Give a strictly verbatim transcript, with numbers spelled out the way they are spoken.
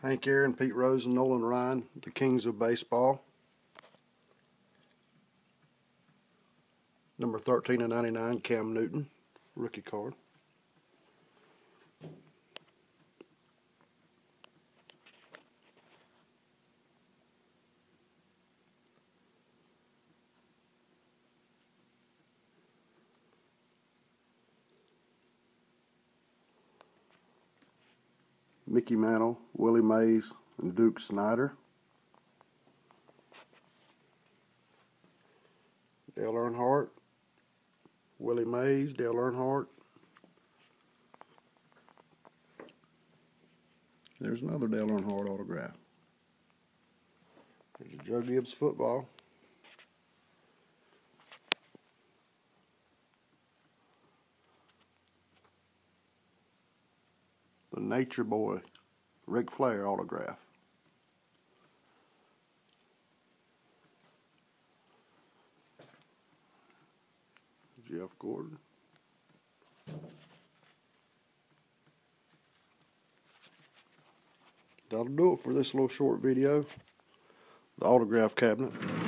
Hank Aaron, Pete Rose, and Nolan Ryan, the kings of baseball. Number thirteen of ninety-nine, Cam Newton, rookie card. Mickey Mantle, Willie Mays, and Duke Snider. Dale Earnhardt, Willie Mays, Dale Earnhardt. There's another Dale Earnhardt autograph. There's a Joe Gibbs football. The Nature Boy, Ric Flair autograph. Jeff Gordon. That'll do it for this little short video. The autograph cabinet.